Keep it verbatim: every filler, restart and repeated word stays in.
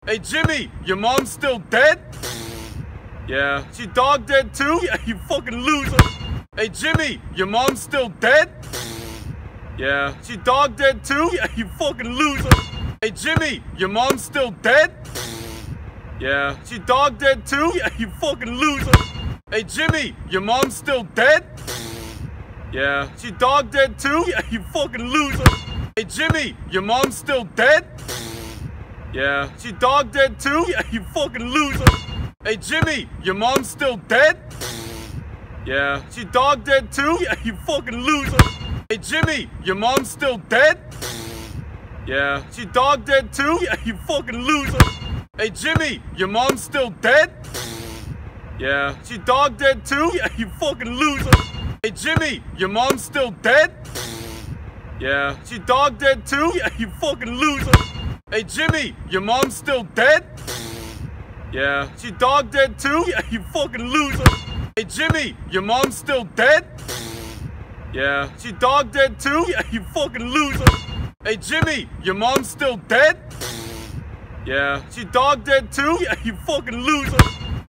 Hey, Jimmy, your mom's still dead? Yeah. She dog dead too? Yeah, you fucking loser. Hey, Jimmy, your mom's still dead? Yeah. She dog dead too? Yeah, you fucking loser. Hey, Jimmy, your mom's still dead? Yeah. She dog dead too? Yeah, you fucking loser. Hey, Jimmy, your mom's still dead? Yeah. She dog dead too? Yeah, you fucking loser. Hey, Jimmy, your mom's still dead? Yeah. She dog dead too? Yeah, you fucking loser. Hey, Jimmy, your mom's still dead? Yeah. She dog dead too? Yeah, you fucking loser. Hey, Jimmy, your mom's still dead? Yeah. She dog dead too? Yeah, you fucking loser. Hey, Jimmy, your mom's still dead? Yeah. She dog dead too? Yeah, you fucking loser. Hey, Jimmy, your mom's still dead? Yeah. She dog dead too? Yeah, you fucking loser. Hey, Jimmy, your mom's still dead? Yeah. She dog dead too? Yeah, you fucking loser. Hey, Jimmy, your mom's still dead? Yeah. She dog dead too? Yeah, you fucking loser. Hey, Jimmy, your mom's still dead? Yeah. She dog dead too? Yeah, you fucking loser.